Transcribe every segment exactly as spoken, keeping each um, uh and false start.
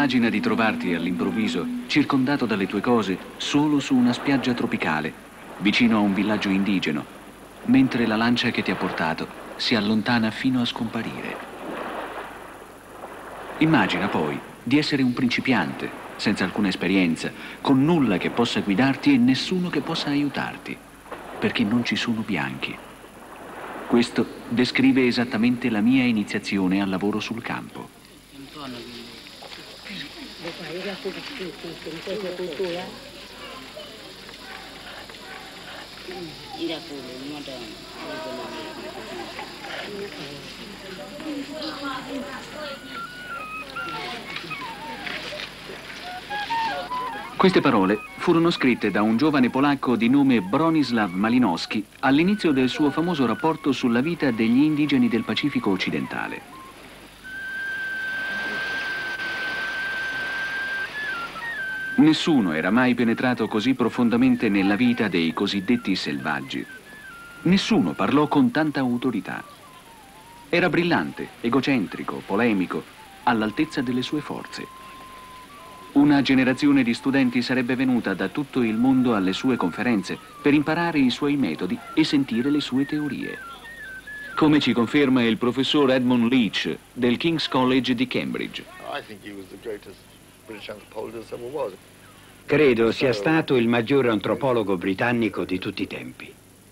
Immagina di trovarti all'improvviso circondato dalle tue cose solo su una spiaggia tropicale, vicino a un villaggio indigeno, mentre la lancia che ti ha portato si allontana fino a scomparire. Immagina poi di essere un principiante, senza alcuna esperienza, con nulla che possa guidarti e nessuno che possa aiutarti, perché non ci sono bianchi. Questo descrive esattamente la mia iniziazione al lavoro sul campo. Queste parole furono scritte da un giovane polacco di nome Bronislaw Malinowski all'inizio del suo famoso rapporto sulla vita degli indigeni del Pacifico occidentale. Nessuno era mai penetrato così profondamente nella vita dei cosiddetti selvaggi. Nessuno parlò con tanta autorità. Era brillante, egocentrico, polemico, all'altezza delle sue forze. Una generazione di studenti sarebbe venuta da tutto il mondo alle sue conferenze per imparare i suoi metodi e sentire le sue teorie. Come ci conferma il professor Edmund Leach del King's College di Cambridge. Credo sia stato il maggiore antropologo britannico di tutti i tempi.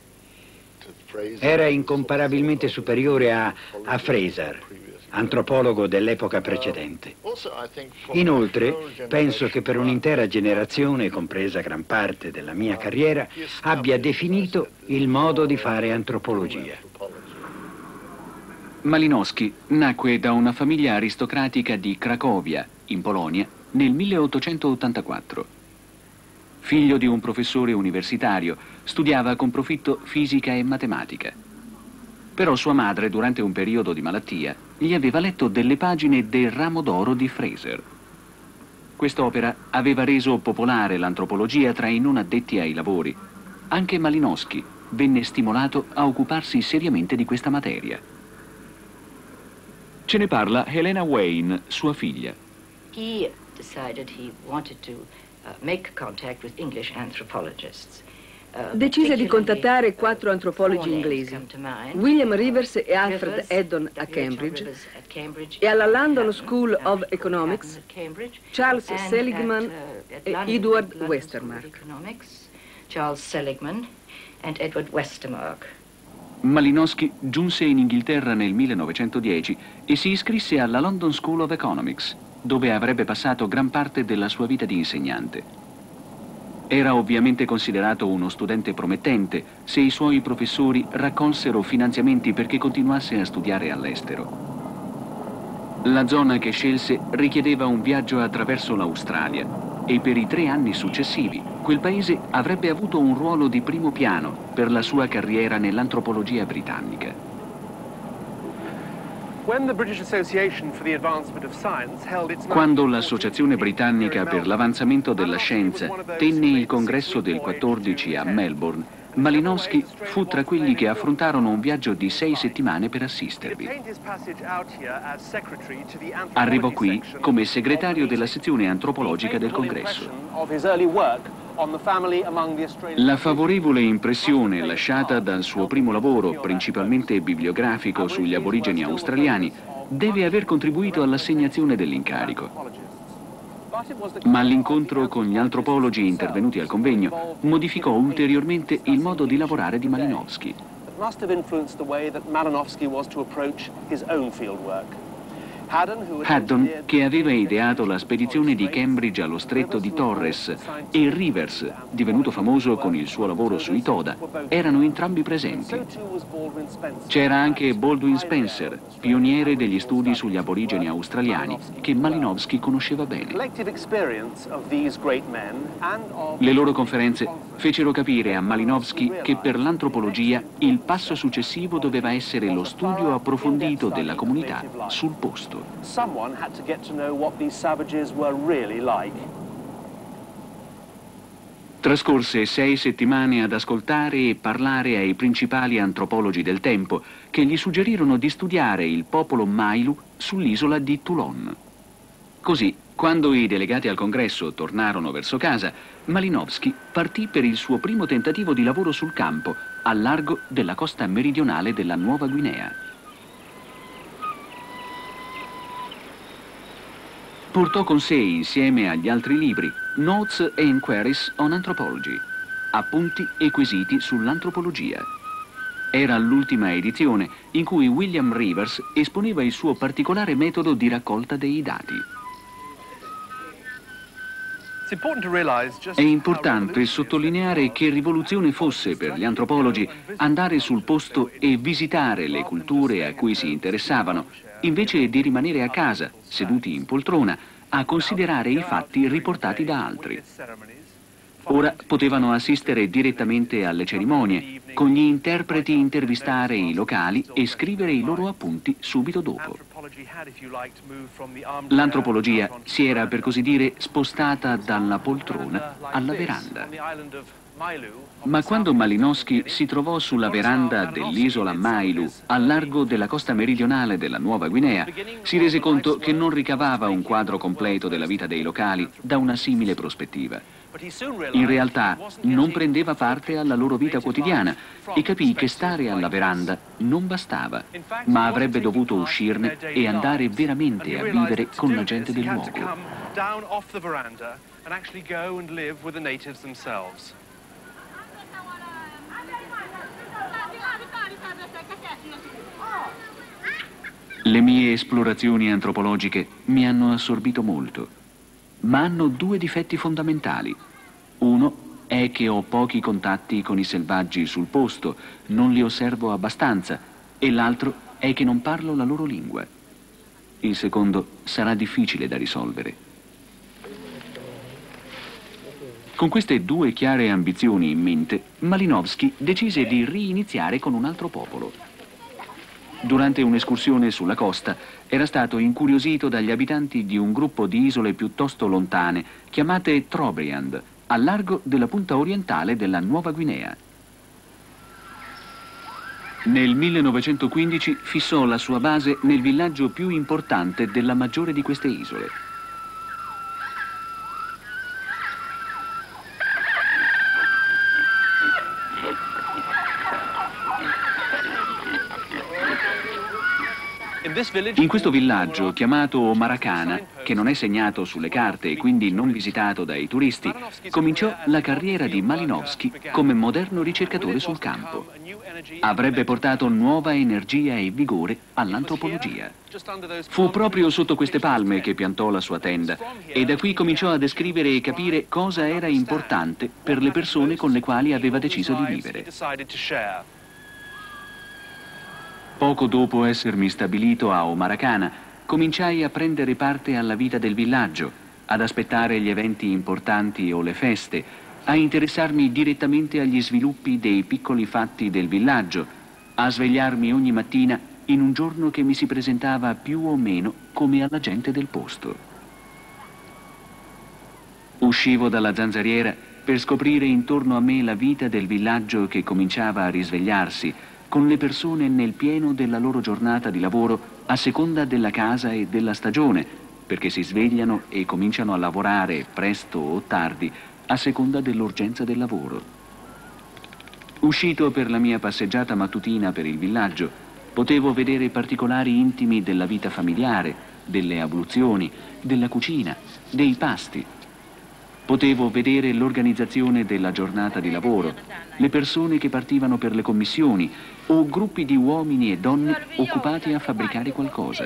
Era incomparabilmente superiore a, a Fraser, antropologo dell'epoca precedente. Inoltre, penso che per un'intera generazione, compresa gran parte della mia carriera, abbia definito il modo di fare antropologia. Malinowski nacque da una famiglia aristocratica di Cracovia, in Polonia, nel milleottocentottantaquattro. Figlio di un professore universitario, studiava con profitto fisica e matematica. Però sua madre, durante un periodo di malattia, gli aveva letto delle pagine del Ramo d'Oro di Fraser. Quest'opera aveva reso popolare l'antropologia tra i non addetti ai lavori. Anche Malinowski venne stimolato a occuparsi seriamente di questa materia. Ce ne parla Helena Wayne, sua figlia. He decided he wanted to uh, make contact with English anthropologists. Decise di contattare quattro antropologi inglesi, William Rivers e Alfred Eddon a Cambridge, e alla London School of Economics, Charles Seligman e Edward Westermarck. Charles Seligman and Edward Westermarck. Malinowski giunse in Inghilterra nel millenovecentodieci e si iscrisse alla London School of Economics, dove avrebbe passato gran parte della sua vita di insegnante. Era ovviamente considerato uno studente promettente se i suoi professori raccolsero finanziamenti perché continuasse a studiare all'estero. La zona che scelse richiedeva un viaggio attraverso l'Australia e per i tre anni successivi quel paese avrebbe avuto un ruolo di primo piano per la sua carriera nell'antropologia britannica. Quando l'Associazione Britannica per l'Avanzamento della Scienza tenne il congresso del quattordici a Melbourne, Malinowski fu tra quelli che affrontarono un viaggio di sei settimane per assistervi. Arrivò qui come segretario della sezione antropologica del congresso. La favorevole impressione lasciata dal suo primo lavoro, principalmente bibliografico sugli aborigeni australiani, deve aver contribuito all'assegnazione dell'incarico. Ma l'incontro con gli antropologi intervenuti al convegno modificò ulteriormente il modo di lavorare di Malinowski. Haddon, che aveva ideato la spedizione di Cambridge allo stretto di Torres, e Rivers, divenuto famoso con il suo lavoro sui Toda, erano entrambi presenti. C'era anche Baldwin Spencer, pioniere degli studi sugli aborigeni australiani, che Malinowski conosceva bene. Le loro conferenze fecero capire a Malinowski che per l'antropologia il passo successivo doveva essere lo studio approfondito della comunità sul posto. Someone had to get to know what these savages were really like. Trascorse sei settimane ad ascoltare e parlare ai principali antropologi del tempo, che gli suggerirono di studiare il popolo Mailu sull'isola di Toulon. Così Quando i delegati al congresso tornarono verso casa, Malinowski partì per il suo primo tentativo di lavoro sul campo, al largo della costa meridionale della Nuova Guinea. Portò con sé, insieme agli altri libri, Notes and Inquiries on Anthropology, appunti e quesiti sull'antropologia. Era l'ultima edizione in cui William Rivers esponeva il suo particolare metodo di raccolta dei dati. È importante sottolineare che rivoluzione fosse per gli antropologi andare sul posto e visitare le culture a cui si interessavano, invece di rimanere a casa, seduti in poltrona, a considerare i fatti riportati da altri. Ora potevano assistere direttamente alle cerimonie, con gli interpreti intervistare i locali e scrivere i loro appunti subito dopo. L'antropologia si era, per così dire, spostata dalla poltrona alla veranda. Ma quando Malinowski si trovò sulla veranda dell'isola Mailu, al largo della costa meridionale della Nuova Guinea, si rese conto che non ricavava un quadro completo della vita dei locali da una simile prospettiva. In realtà non prendeva parte alla loro vita quotidiana e capì che stare alla veranda non bastava, ma avrebbe dovuto uscirne e andare veramente a vivere con la gente del luogo. Le mie esplorazioni antropologiche mi hanno assorbito molto, ma hanno due difetti fondamentali. Uno è che ho pochi contatti con i selvaggi sul posto, non li osservo abbastanza, e l'altro è che non parlo la loro lingua. Il secondo sarà difficile da risolvere. Con queste due chiare ambizioni in mente, Malinowski decise di riiniziare con un altro popolo. Durante un'escursione sulla costa era stato incuriosito dagli abitanti di un gruppo di isole piuttosto lontane, chiamate Trobriand, al largo della punta orientale della Nuova Guinea. Nel millenovecentoquindici fissò la sua base nel villaggio più importante della maggiore di queste isole. In questo villaggio, chiamato Maracana, che non è segnato sulle carte e quindi non visitato dai turisti, cominciò la carriera di Malinowski come moderno ricercatore sul campo. Avrebbe portato nuova energia e vigore all'antropologia. Fu proprio sotto queste palme che piantò la sua tenda e da qui cominciò a descrivere e capire cosa era importante per le persone con le quali aveva deciso di vivere. Poco dopo essermi stabilito a Omaracana, cominciai a prendere parte alla vita del villaggio, ad aspettare gli eventi importanti o le feste, a interessarmi direttamente agli sviluppi dei piccoli fatti del villaggio, a svegliarmi ogni mattina in un giorno che mi si presentava più o meno come alla gente del posto. Uscivo dalla zanzariera per scoprire intorno a me la vita del villaggio che cominciava a risvegliarsi, con le persone nel pieno della loro giornata di lavoro a seconda della casa e della stagione, perché si svegliano e cominciano a lavorare presto o tardi a seconda dell'urgenza del lavoro. Uscito per la mia passeggiata mattutina per il villaggio, potevo vedere particolari intimi della vita familiare, delle abluzioni, della cucina, dei pasti. Potevo vedere l'organizzazione della giornata di lavoro, le persone che partivano per le commissioni o gruppi di uomini e donne occupati a fabbricare qualcosa.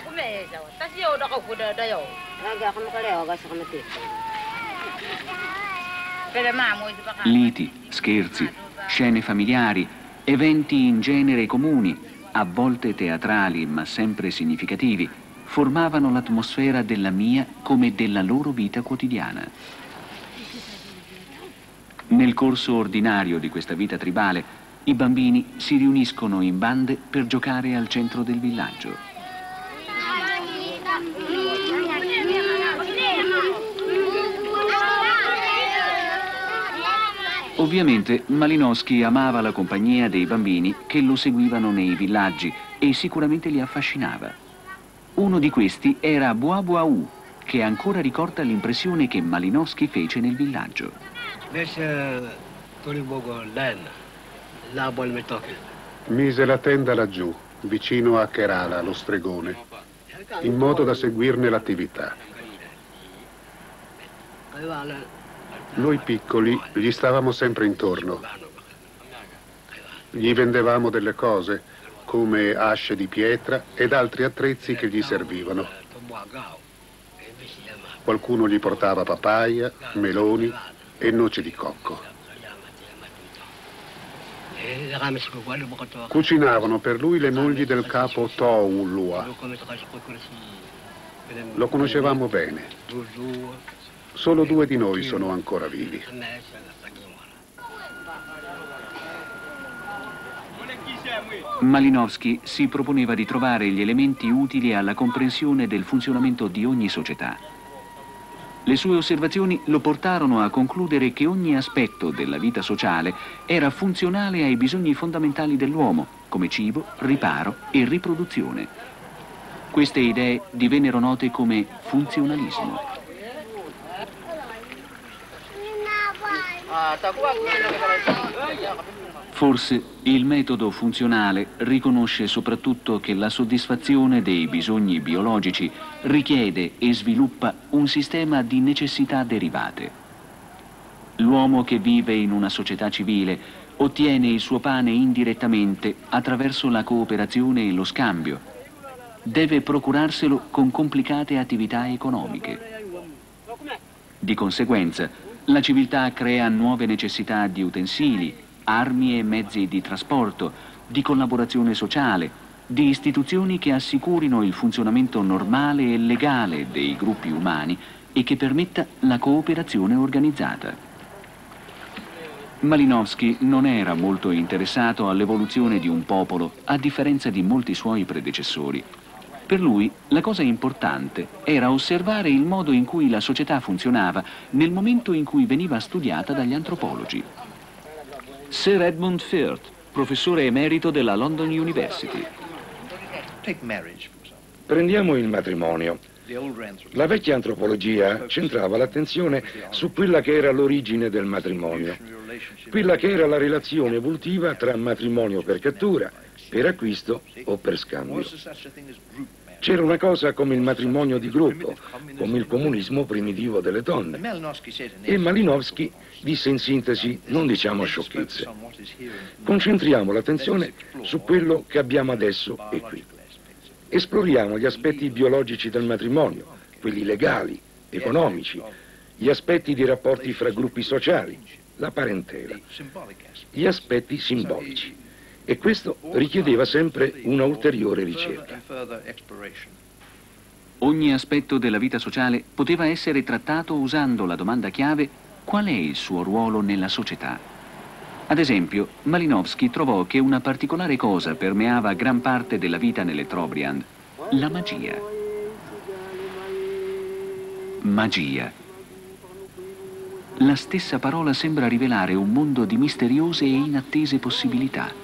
Liti, scherzi, scene familiari, eventi in genere comuni, a volte teatrali ma sempre significativi, formavano l'atmosfera della mia come della loro vita quotidiana. Nel corso ordinario di questa vita tribale, i bambini si riuniscono in bande per giocare al centro del villaggio. Ovviamente Malinowski amava la compagnia dei bambini che lo seguivano nei villaggi e sicuramente li affascinava. Uno di questi era Boa Boa U, che ancora ricorda l'impressione che Malinowski fece nel villaggio. Mise la tenda laggiù, vicino a Kerala, lo stregone, in modo da seguirne l'attività. Noi piccoli gli stavamo sempre intorno. Gli vendevamo delle cose, come asce di pietra ed altri attrezzi che gli servivano. Qualcuno gli portava papaya, meloni e noci di cocco. Cucinavano per lui le mogli del capo Tou Lua. Lo conoscevamo bene. Solo due di noi sono ancora vivi. Malinowski si proponeva di trovare gli elementi utili alla comprensione del funzionamento di ogni società. Le sue osservazioni lo portarono a concludere che ogni aspetto della vita sociale era funzionale ai bisogni fondamentali dell'uomo, come cibo, riparo e riproduzione. Queste idee divennero note come funzionalismo. Forse il metodo funzionale riconosce soprattutto che la soddisfazione dei bisogni biologici richiede e sviluppa un sistema di necessità derivate. L'uomo che vive in una società civile ottiene il suo pane indirettamente attraverso la cooperazione e lo scambio. Deve procurarselo con complicate attività economiche. Di conseguenza, la civiltà crea nuove necessità di utensili, armi e mezzi di trasporto, di collaborazione sociale, di istituzioni che assicurino il funzionamento normale e legale dei gruppi umani e che permetta la cooperazione organizzata. Malinowski non era molto interessato all'evoluzione di un popolo, a differenza di molti suoi predecessori. Per lui la cosa importante era osservare il modo in cui la società funzionava nel momento in cui veniva studiata dagli antropologi. Sir Edmund Firth, professore emerito della London University. Prendiamo il matrimonio. La vecchia antropologia centrava l'attenzione su quella che era l'origine del matrimonio, quella che era la relazione evolutiva tra matrimonio per cattura, per acquisto o per scambio. C'era una cosa come il matrimonio di gruppo, come il comunismo primitivo delle donne. E Malinowski disse in sintesi, non diciamo sciocchezze. Concentriamo l'attenzione su quello che abbiamo adesso e qui. Esploriamo gli aspetti biologici del matrimonio, quelli legali, economici, gli aspetti dei rapporti fra gruppi sociali, la parentela, gli aspetti simbolici. E questo richiedeva sempre una ulteriore ricerca. Ogni aspetto della vita sociale poteva essere trattato usando la domanda chiave: qual è il suo ruolo nella società? Ad esempio, Malinowski trovò che una particolare cosa permeava gran parte della vita nelle Trobriand: la magia. Magia. La stessa parola sembra rivelare un mondo di misteriose e inattese possibilità.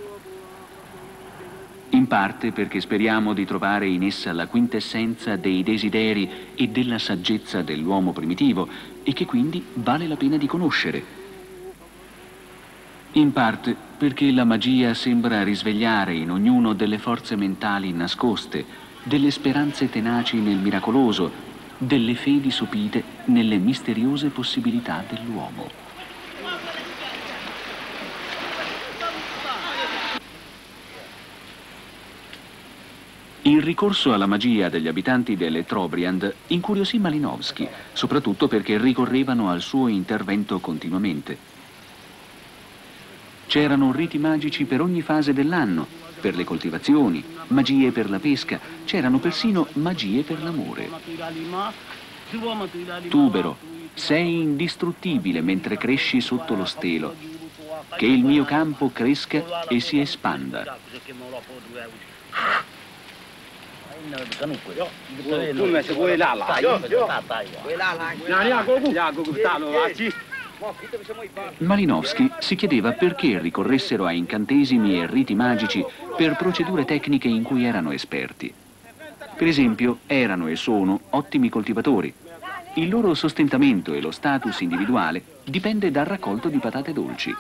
In parte perché speriamo di trovare in essa la quintessenza dei desideri e della saggezza dell'uomo primitivo e che quindi vale la pena di conoscere. In parte perché la magia sembra risvegliare in ognuno delle forze mentali nascoste, delle speranze tenaci nel miracoloso, delle fedi sopite nelle misteriose possibilità dell'uomo. Il ricorso alla magia degli abitanti delle Trobriand incuriosì Malinowski, soprattutto perché ricorrevano al suo intervento continuamente. C'erano riti magici per ogni fase dell'anno, per le coltivazioni, magie per la pesca, c'erano persino magie per l'amore. Tubero, sei indistruttibile mentre cresci sotto lo stelo. Che il mio campo cresca e si espanda. Malinowski si chiedeva perché ricorressero a incantesimi e riti magici per procedure tecniche in cui erano esperti. Per esempio, erano e sono ottimi coltivatori. Il loro sostentamento e lo status individuale dipende dal raccolto di patate dolci.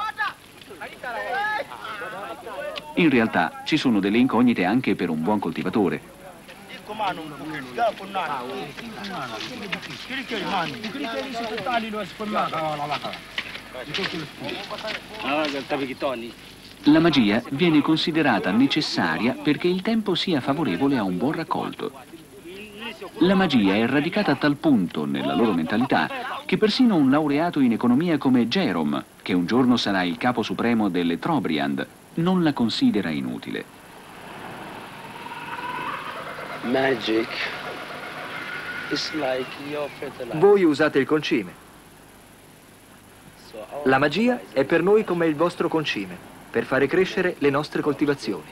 In realtà ci sono delle incognite anche per un buon coltivatore. La magia viene considerata necessaria perché il tempo sia favorevole a un buon raccolto. La magia è radicata a tal punto nella loro mentalità che persino un laureato in economia come Jerome, che un giorno sarà il capo supremo delle Trobriand, non la considera inutile. Voi usate il concime. La magia è per noi come il vostro concime, per fare crescere le nostre coltivazioni.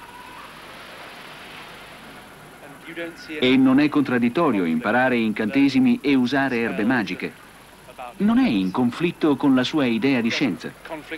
E non è contraddittorio imparare incantesimi e usare erbe magiche. Non è in conflitto con la sua idea di scienza.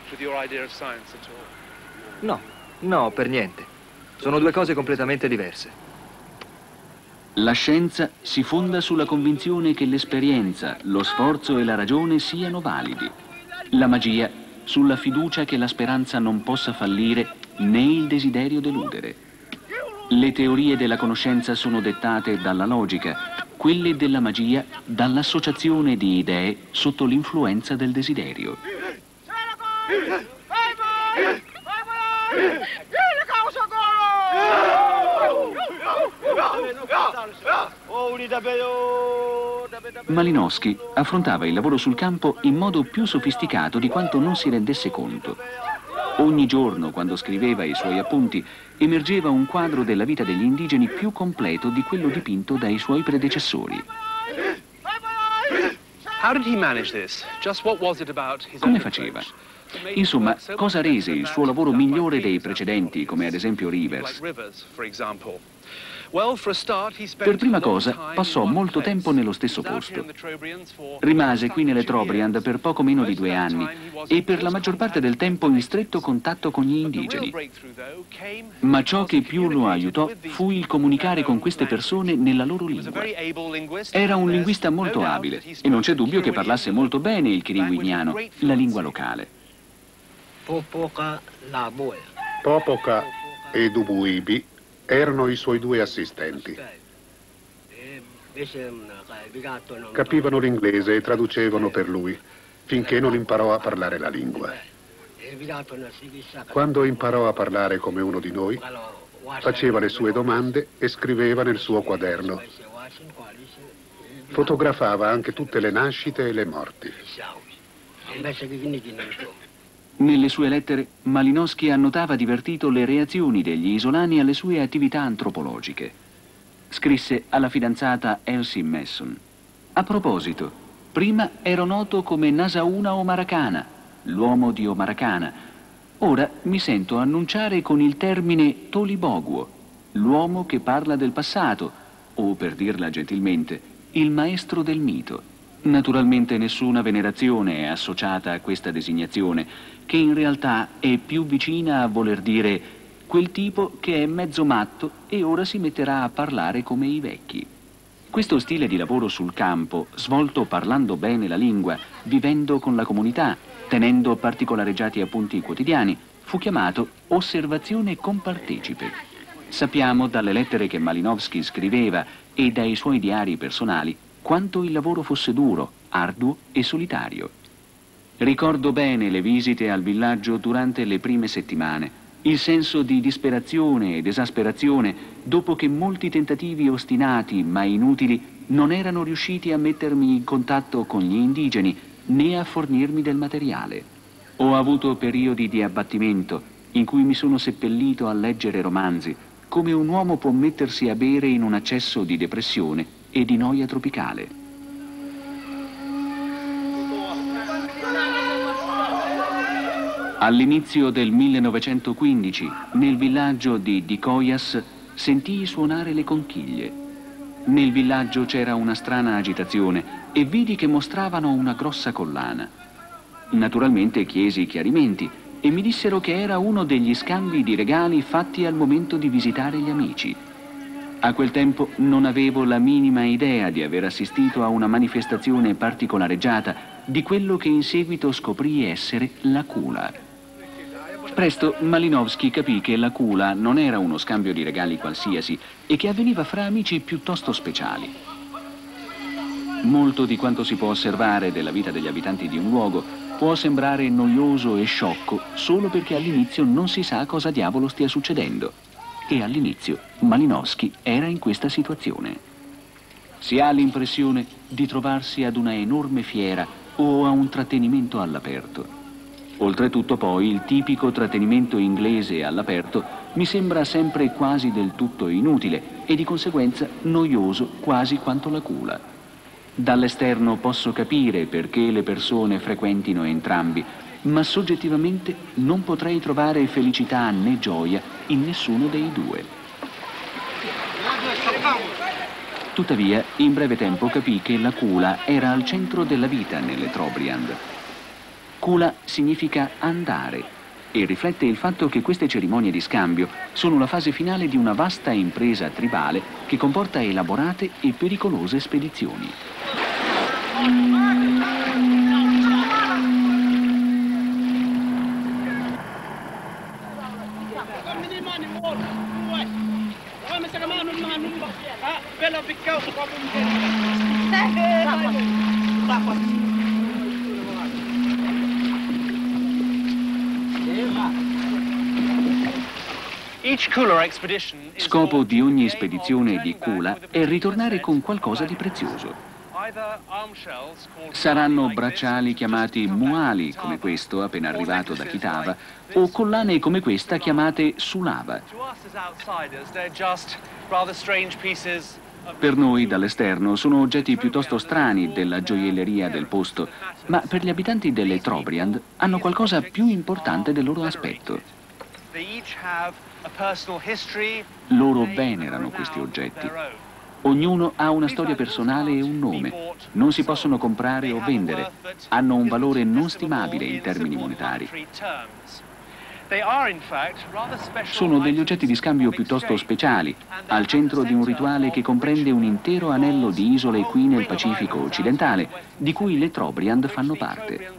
No, no, per niente. Sono due cose completamente diverse. La scienza si fonda sulla convinzione che l'esperienza, lo sforzo e la ragione siano validi. La magia sulla fiducia che la speranza non possa fallire né il desiderio deludere. Le teorie della conoscenza sono dettate dalla logica, quelle della magia dall'associazione di idee sotto l'influenza del desiderio. Malinowski affrontava il lavoro sul campo in modo più sofisticato di quanto non si rendesse conto. Ogni giorno, quando scriveva i suoi appunti, emergeva un quadro della vita degli indigeni più completo di quello dipinto dai suoi predecessori. Come faceva? Insomma, cosa rese il suo lavoro migliore dei precedenti, come ad esempio Rivers? Per prima cosa, passò molto tempo nello stesso posto. Rimase qui nelle Trobriand per poco meno di due anni e per la maggior parte del tempo in stretto contatto con gli indigeni. Ma ciò che più lo aiutò fu il comunicare con queste persone nella loro lingua. Era un linguista molto abile e non c'è dubbio che parlasse molto bene il kiringuignano, la lingua locale. Popoca e Dubuibi erano i suoi due assistenti. Capivano l'inglese e traducevano per lui, finché non imparò a parlare la lingua. Quando imparò a parlare come uno di noi, faceva le sue domande e scriveva nel suo quaderno. Fotografava anche tutte le nascite e le morti. Nelle sue lettere, Malinowski annotava divertito le reazioni degli isolani alle sue attività antropologiche. Scrisse alla fidanzata Elsie Mason: a proposito, prima ero noto come Nasauna Omaracana, l'uomo di Omaracana. Ora mi sento annunciare con il termine Toliboguo, l'uomo che parla del passato, o per dirla gentilmente, il maestro del mito. Naturalmente nessuna venerazione è associata a questa designazione, che in realtà è più vicina a voler dire quel tipo che è mezzo matto e ora si metterà a parlare come i vecchi. Questo stile di lavoro sul campo, svolto parlando bene la lingua, vivendo con la comunità, tenendo particolareggiati appunti quotidiani, fu chiamato osservazione compartecipe. Sappiamo dalle lettere che Malinowski scriveva e dai suoi diari personali quanto il lavoro fosse duro, arduo e solitario. Ricordo bene le visite al villaggio durante le prime settimane, il senso di disperazione ed esasperazione dopo che molti tentativi ostinati ma inutili non erano riusciti a mettermi in contatto con gli indigeni né a fornirmi del materiale. Ho avuto periodi di abbattimento in cui mi sono seppellito a leggere romanzi, come un uomo può mettersi a bere in un accesso di depressione e di noia tropicale. All'inizio del millenovecentoquindici, nel villaggio di Dikoyas, sentii suonare le conchiglie. Nel villaggio c'era una strana agitazione e vidi che mostravano una grossa collana. Naturalmente chiesi chiarimenti e mi dissero che era uno degli scambi di regali fatti al momento di visitare gli amici. A quel tempo non avevo la minima idea di aver assistito a una manifestazione particolareggiata di quello che in seguito scoprì essere la Kula. Presto Malinowski capì che la Kula non era uno scambio di regali qualsiasi e che avveniva fra amici piuttosto speciali. Molto di quanto si può osservare della vita degli abitanti di un luogo può sembrare noioso e sciocco solo perché all'inizio non si sa cosa diavolo stia succedendo. E all'inizio Malinowski era in questa situazione. Si ha l'impressione di trovarsi ad una enorme fiera o a un trattenimento all'aperto. Oltretutto poi il tipico trattenimento inglese all'aperto mi sembra sempre quasi del tutto inutile e di conseguenza noioso quasi quanto la Kula. Dall'esterno posso capire perché le persone frequentino entrambi, ma soggettivamente non potrei trovare felicità né gioia in nessuno dei due. Tuttavia, in breve tempo capì che la Kula era al centro della vita nelle Trobriand. Kula significa andare e riflette il fatto che queste cerimonie di scambio sono la fase finale di una vasta impresa tribale che comporta elaborate e pericolose spedizioni. Scopo di ogni spedizione di Kula è ritornare con qualcosa di prezioso. Saranno bracciali chiamati muali, come questo appena arrivato da Kitava, o collane come questa chiamate sulava. Per noi dall'esterno sono oggetti piuttosto strani della gioielleria del posto, ma per gli abitanti delle Trobriand hanno qualcosa più importante del loro aspetto. Loro venerano questi oggetti. Ognuno ha una storia personale e un nome. Non si possono comprare o vendere. Hanno un valore non stimabile in termini monetari. Sono degli oggetti di scambio piuttosto speciali, al centro di un rituale che comprende un intero anello di isole qui nel Pacifico occidentale, di cui le Trobriand fanno parte.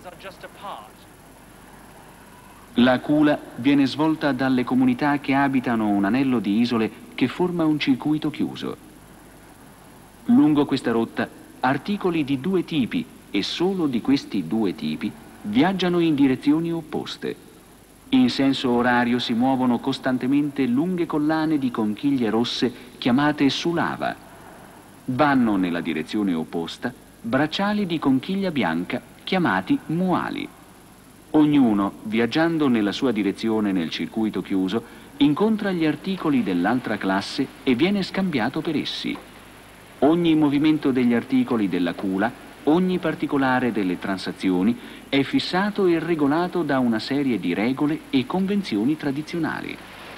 La Kula viene svolta dalle comunità che abitano un anello di isole che forma un circuito chiuso. Lungo questa rotta, articoli di due tipi, e solo di questi due tipi, viaggiano in direzioni opposte. In senso orario si muovono costantemente lunghe collane di conchiglie rosse chiamate sulava. Vanno nella direzione opposta bracciali di conchiglia bianca chiamati muali. Ognuno, viaggiando nella sua direzione nel circuito chiuso, incontra gli articoli dell'altra classe e viene scambiato per essi. Ogni movimento degli articoli della Kula, ogni particolare delle transazioni è fissato e regolato da una serie di regole e convenzioni tradizionali.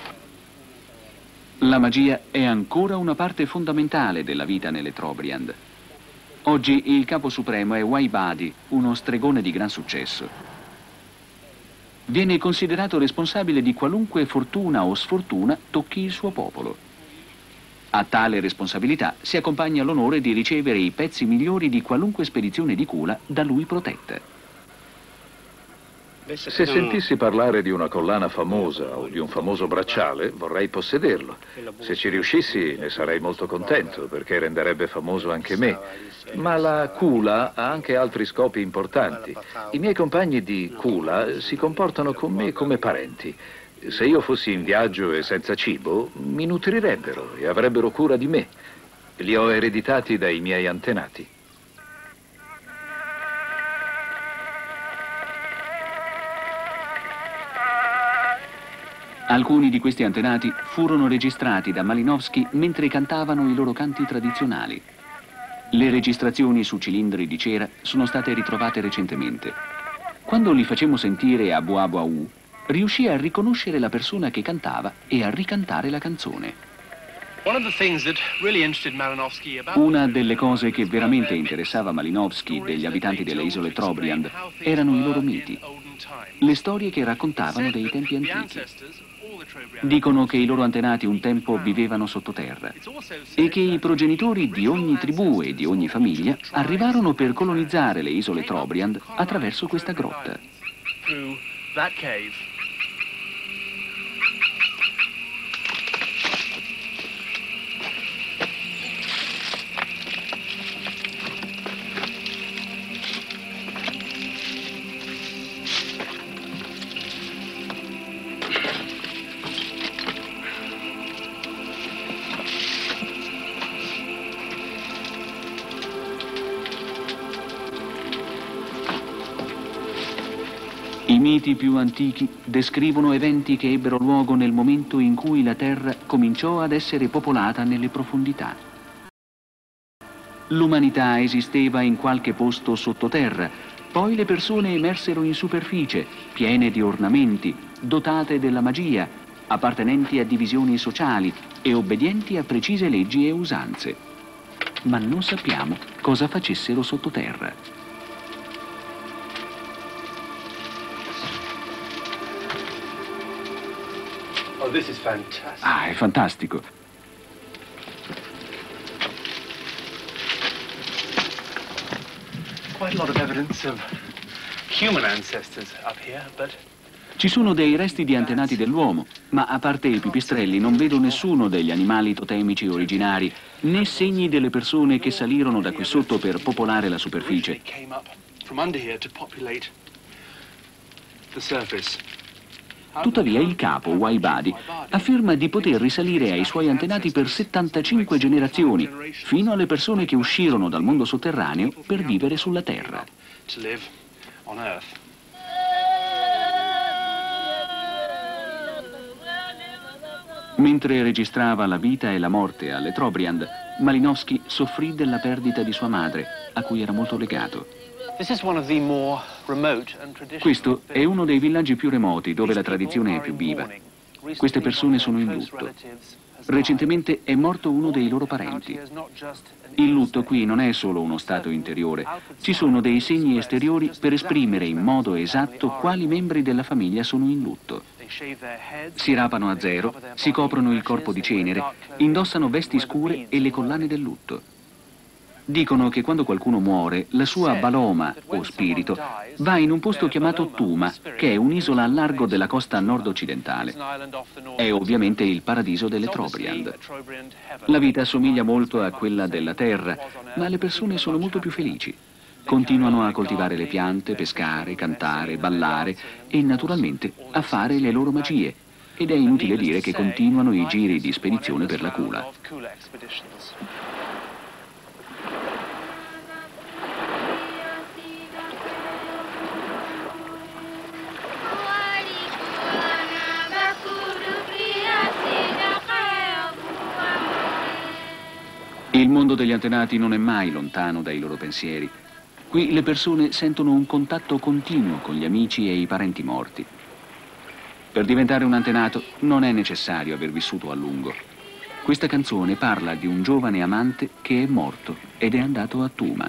La magia è ancora una parte fondamentale della vita nelle Trobriand. Oggi il capo supremo è Waibadi, uno stregone di gran successo. Viene considerato responsabile di qualunque fortuna o sfortuna tocchi il suo popolo. A tale responsabilità si accompagna l'onore di ricevere i pezzi migliori di qualunque spedizione di Kula da lui protetta. Se sentissi parlare di una collana famosa o di un famoso bracciale, vorrei possederlo. Se ci riuscissi ne sarei molto contento, perché renderebbe famoso anche me. Ma la Kula ha anche altri scopi importanti. I miei compagni di Kula si comportano con me come parenti. Se io fossi in viaggio e senza cibo, mi nutrirebbero e avrebbero cura di me. Li ho ereditati dai miei antenati. Alcuni di questi antenati furono registrati da Malinowski mentre cantavano i loro canti tradizionali. Le registrazioni su cilindri di cera sono state ritrovate recentemente. Quando li facemmo sentire a Boaboau, riuscì a riconoscere la persona che cantava e a ricantare la canzone. Una delle cose che veramente interessava Malinowski degli abitanti delle isole Trobriand erano i loro miti. le storie che raccontavano dei tempi antichi. Dicono che i loro antenati un tempo vivevano sottoterra e che i progenitori di ogni tribù e di ogni famiglia arrivarono per colonizzare le isole Trobriand attraverso questa grotta. I miti più antichi descrivono eventi che ebbero luogo nel momento in cui la terra cominciò ad essere popolata nelle profondità. L'umanità esisteva in qualche posto sottoterra, poi le persone emersero in superficie, piene di ornamenti, dotate della magia, appartenenti a divisioni sociali e obbedienti a precise leggi e usanze. Ma non sappiamo cosa facessero sottoterra. Oh, this is fantastic. Ah, è fantastico. Quite a lot of evidence of human ancestors up here, but Ci sono dei resti di antenati dell'uomo, ma a parte i pipistrelli non vedo nessuno degli animali totemici originari, né segni delle persone che salirono da qui sotto per popolare la superficie. Tuttavia il capo, Waibadi, afferma di poter risalire ai suoi antenati per settantacinque generazioni, fino alle persone che uscirono dal mondo sotterraneo per vivere sulla Terra. Mentre registrava la vita e la morte alle Trobriand, Malinowski soffrì della perdita di sua madre, a cui era molto legato. Questo è uno dei villaggi più remoti dove la tradizione è più viva. Queste persone sono in lutto. Recentemente è morto uno dei loro parenti. Il lutto qui non è solo uno stato interiore, ci sono dei segni esteriori per esprimere in modo esatto quali membri della famiglia sono in lutto. Si rapano a zero, si coprono il corpo di cenere, indossano vesti scure e le collane del lutto. Dicono che quando qualcuno muore, la sua baloma, o spirito, va in un posto chiamato Tuma, che è un'isola a largo della costa nord-occidentale. È ovviamente il paradiso delle Trobriand. La vita assomiglia molto a quella della terra, ma le persone sono molto più felici. Continuano a coltivare le piante, pescare, cantare, ballare e naturalmente a fare le loro magie. Ed è inutile dire che continuano i giri di spedizione per la Kula. Il mondo degli antenati non è mai lontano dai loro pensieri. Qui le persone sentono un contatto continuo con gli amici e i parenti morti. Per diventare un antenato non è necessario aver vissuto a lungo. Questa canzone parla di un giovane amante che è morto ed è andato a Tuma.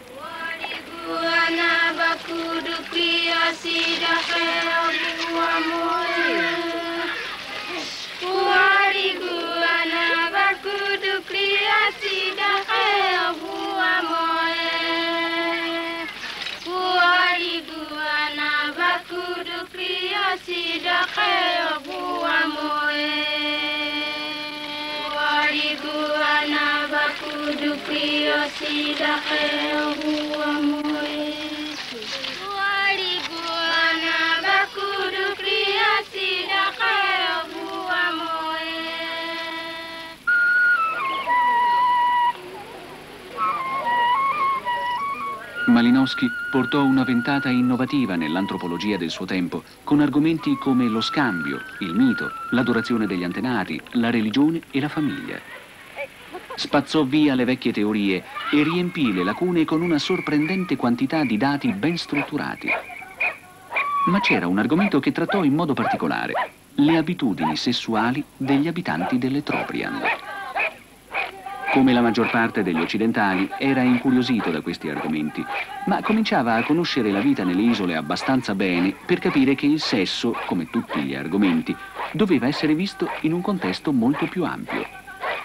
Malinowski portò una ventata innovativa nell'antropologia del suo tempo, con argomenti come lo scambio, il mito, l'adorazione degli antenati, la religione e la famiglia. Spazzò via le vecchie teorie e riempì le lacune con una sorprendente quantità di dati ben strutturati. Ma c'era un argomento che trattò in modo particolare: le abitudini sessuali degli abitanti delle Trobriand. Come la maggior parte degli occidentali, era incuriosito da questi argomenti, ma cominciava a conoscere la vita nelle isole abbastanza bene per capire che il sesso, come tutti gli argomenti, doveva essere visto in un contesto molto più ampio.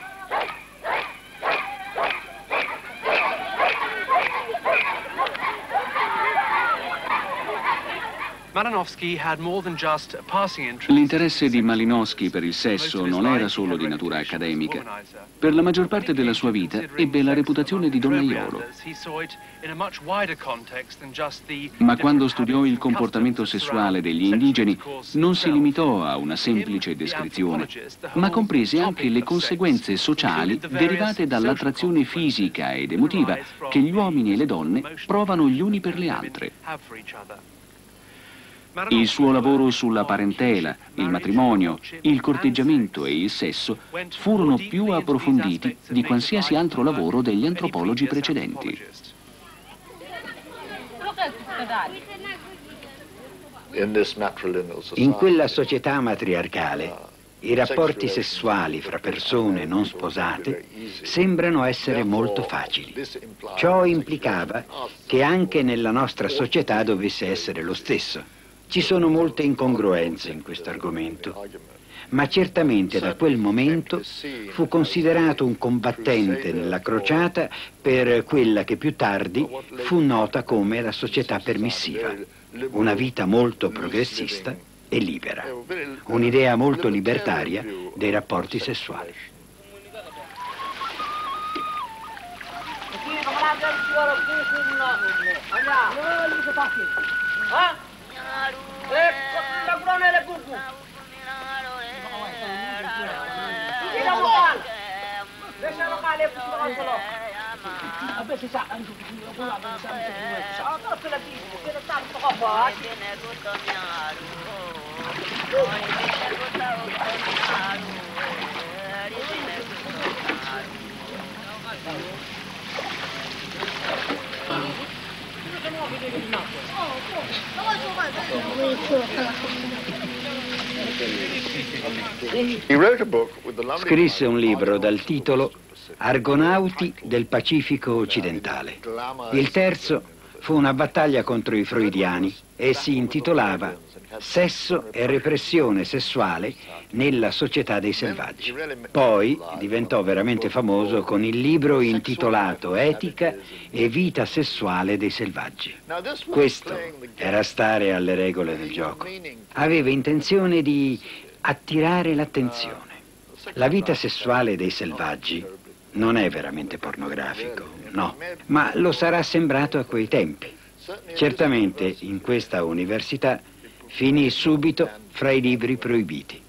L'interesse di Malinowski per il sesso non era solo di natura accademica. Per la maggior parte della sua vita ebbe la reputazione di donnaiolo. Ma quando studiò il comportamento sessuale degli indigeni, non si limitò a una semplice descrizione, ma comprese anche le conseguenze sociali derivate dall'attrazione fisica ed emotiva che gli uomini e le donne provano gli uni per le altre. Il suo lavoro sulla parentela, il matrimonio, il corteggiamento e il sesso furono più approfonditi di qualsiasi altro lavoro degli antropologi precedenti. In quella società matriarcale, i rapporti sessuali fra persone non sposate sembrano essere molto facili. Ciò implicava che anche nella nostra società dovesse essere lo stesso. Ci sono molte incongruenze in questo argomento, ma certamente da quel momento fu considerato un combattente nella crociata per quella che più tardi fu nota come la società permissiva, una vita molto progressista e libera, un'idea molto libertaria dei rapporti sessuali. Scrisse un libro dal titolo Argonauti del Pacifico occidentale. Il terzo fu una battaglia contro i freudiani e si intitolava Sesso e repressione sessuale nella società dei selvaggi. Poi diventò veramente famoso con il libro intitolato Etica e vita sessuale dei selvaggi. Questo era stare alle regole del gioco. Aveva intenzione di attirare l'attenzione. La vita sessuale dei selvaggi non è veramente pornografico, no, ma lo sarà sembrato a quei tempi. Certamente in questa università finì subito fra i libri proibiti.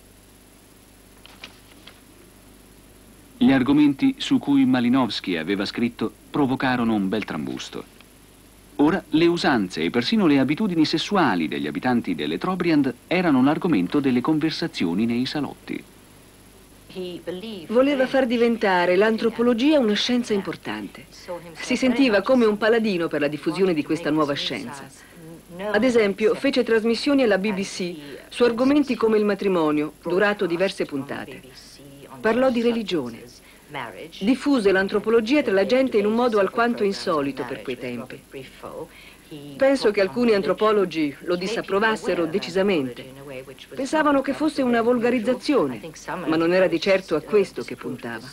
Gli argomenti su cui Malinowski aveva scritto provocarono un bel trambusto. Ora le usanze e persino le abitudini sessuali degli abitanti delle Trobriand erano l'argomento delle conversazioni nei salotti. Voleva far diventare l'antropologia una scienza importante. Si sentiva come un paladino per la diffusione di questa nuova scienza. Ad esempio, fece trasmissioni alla B B C su argomenti come il matrimonio, durato diverse puntate. Parlò di religione. Diffuse l'antropologia tra la gente in un modo alquanto insolito per quei tempi. Penso che alcuni antropologi lo disapprovassero decisamente. Pensavano che fosse una volgarizzazione, ma non era di certo a questo che puntava.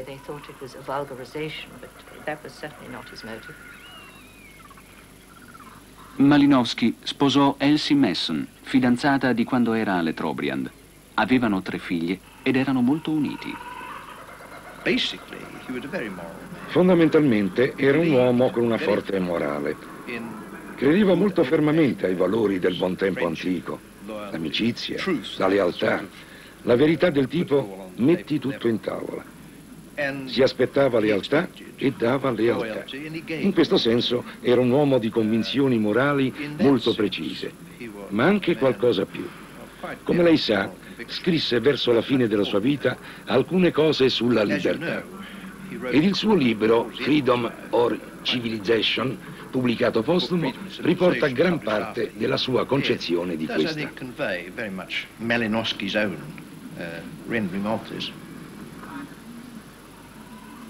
Malinowski sposò Elsie Masson, fidanzata di quando era alle Trobriand. Avevano tre figlie ed erano molto uniti. Fondamentalmente era un uomo con una forte morale. Credeva molto fermamente ai valori del buon tempo antico, l'amicizia, la lealtà, la verità del tipo metti tutto in tavola. Si aspettava lealtà e dava lealtà. In questo senso era un uomo di convinzioni morali molto precise, ma anche qualcosa più. Come lei sa, scrisse verso la fine della sua vita alcune cose sulla libertà. Ed il suo libro, Freedom or Civilization, pubblicato postumo, riporta gran parte della sua concezione di questa.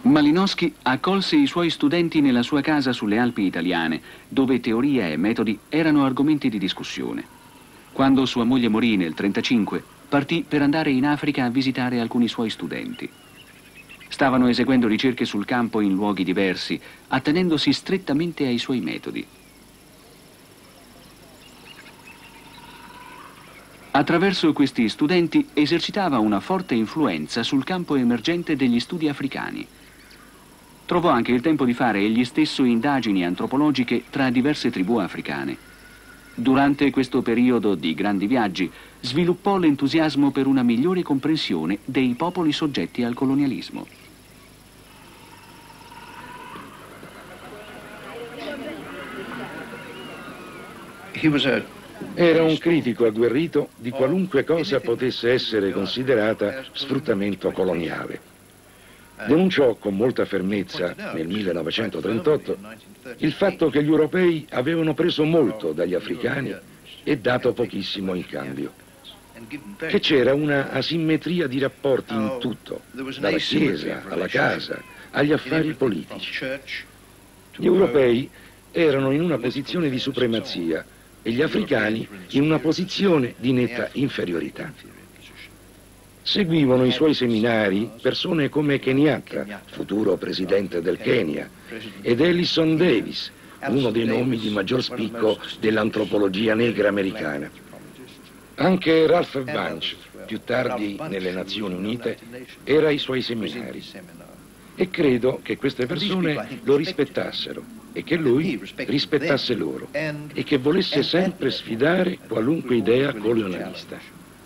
Malinowski accolse i suoi studenti nella sua casa sulle Alpi italiane, dove teoria e metodi erano argomenti di discussione. Quando sua moglie morì nel millenovecentotrentacinque, partì per andare in Africa a visitare alcuni suoi studenti. Stavano eseguendo ricerche sul campo in luoghi diversi, attenendosi strettamente ai suoi metodi. Attraverso questi studenti esercitava una forte influenza sul campo emergente degli studi africani. Trovò anche il tempo di fare egli stesso indagini antropologiche tra diverse tribù africane. Durante questo periodo di grandi viaggi sviluppò l'entusiasmo per una migliore comprensione dei popoli soggetti al colonialismo. Era un critico agguerrito di qualunque cosa potesse essere considerata sfruttamento coloniale. Denunciò con molta fermezza nel millenovecentotrentotto il fatto che gli europei avevano preso molto dagli africani e dato pochissimo in cambio, che c'era una asimmetria di rapporti in tutto, dalla chiesa alla casa agli affari politici. Gli europei erano in una posizione di supremazia e gli africani in una posizione di netta inferiorità. Seguivano i suoi seminari persone come Kenyatta, futuro presidente del Kenya, ed Ellison Davis, uno dei nomi di maggior spicco dell'antropologia negra americana. Anche Ralph Bunche, più tardi nelle Nazioni Unite, era ai suoi seminari. E credo che queste persone lo rispettassero e che lui rispettasse loro e che volesse sempre sfidare qualunque idea colonialista.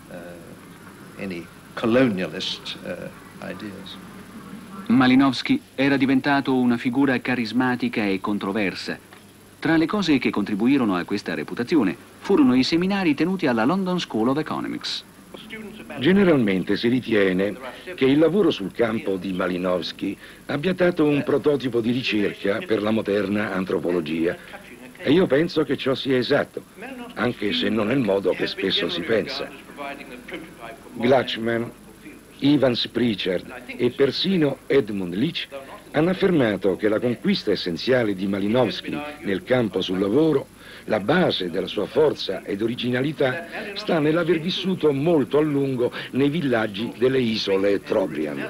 Malinowski era diventato una figura carismatica e controversa. Tra le cose che contribuirono a questa reputazione furono i seminari tenuti alla London School of Economics. Generalmente si ritiene che il lavoro sul campo di Malinowski abbia dato un prototipo di ricerca per la moderna antropologia, e io penso che ciò sia esatto, anche se non è il modo che spesso si pensa. Glatchman, Evans Pritchard e persino Edmund Leach hanno affermato che la conquista essenziale di Malinowski nel campo sul lavoro, la base della sua forza ed originalità, sta nell'aver vissuto molto a lungo nei villaggi delle isole Trobriand.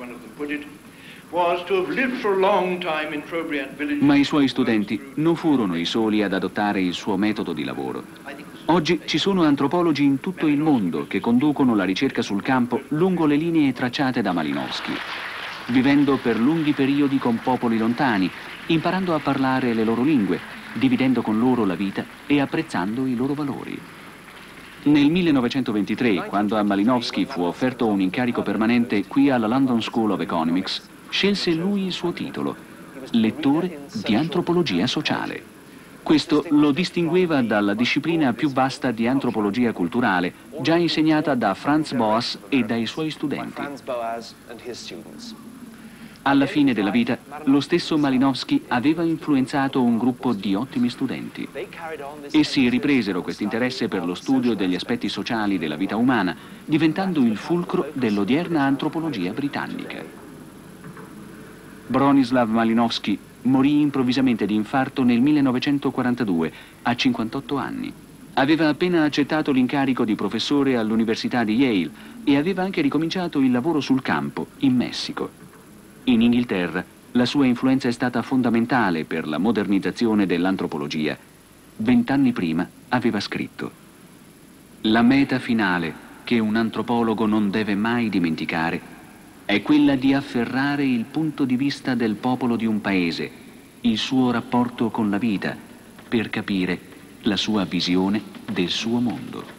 Ma i suoi studenti non furono i soli ad adottare il suo metodo di lavoro. Oggi ci sono antropologi in tutto il mondo che conducono la ricerca sul campo lungo le linee tracciate da Malinowski, vivendo per lunghi periodi con popoli lontani, imparando a parlare le loro lingue, dividendo con loro la vita e apprezzando i loro valori. Nel millenovecentoventitré, quando a Malinowski fu offerto un incarico permanente qui alla London School of Economics, scelse lui il suo titolo, lettore di antropologia sociale. Questo lo distingueva dalla disciplina più vasta di antropologia culturale, già insegnata da Franz Boas e dai suoi studenti. Alla fine della vita, lo stesso Malinowski aveva influenzato un gruppo di ottimi studenti. Essi ripresero questo interesse per lo studio degli aspetti sociali della vita umana, diventando il fulcro dell'odierna antropologia britannica. Bronislaw Malinowski morì improvvisamente di infarto nel millenovecentoquarantadue, a cinquantotto anni. Aveva appena accettato l'incarico di professore all'Università di Yale e aveva anche ricominciato il lavoro sul campo, in Messico. In Inghilterra la sua influenza è stata fondamentale per la modernizzazione dell'antropologia. Vent'anni prima aveva scritto: «La meta finale che un antropologo non deve mai dimenticare è quella di afferrare il punto di vista del popolo di un paese, il suo rapporto con la vita, per capire la sua visione del suo mondo».